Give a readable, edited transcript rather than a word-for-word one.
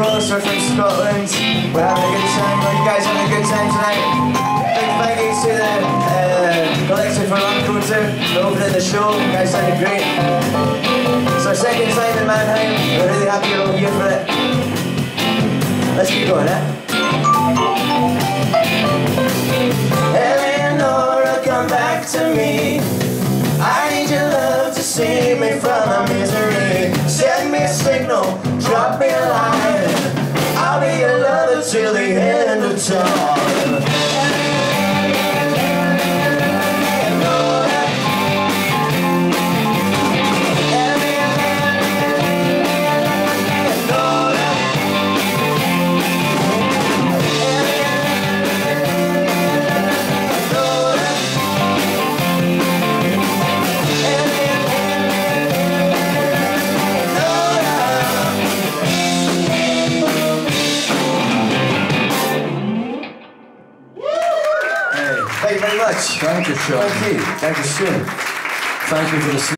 course, we're from Scotland. We're having a good time. Are you guys having a good time tonight? Big thank you to the collective for Uncle too for opening the show. You guys sounded great. It's our second time in Mannheim. We're really happy you're all here for it. Let's keep going, Eleanor, come back to me. I need your love to save me from my misery. Send me a signal, drop me a line. I'll be your lover till the end of time. Thank you very much. Thank you, Sean. Thank you. Thank you, Sean. Thank you for the